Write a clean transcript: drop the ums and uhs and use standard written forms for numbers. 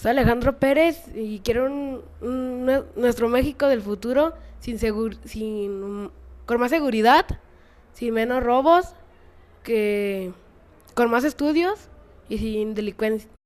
Soy Alejandro Pérez y quiero nuestro México del futuro con más seguridad, sin menos robos, que con más estudios y sin delincuencia.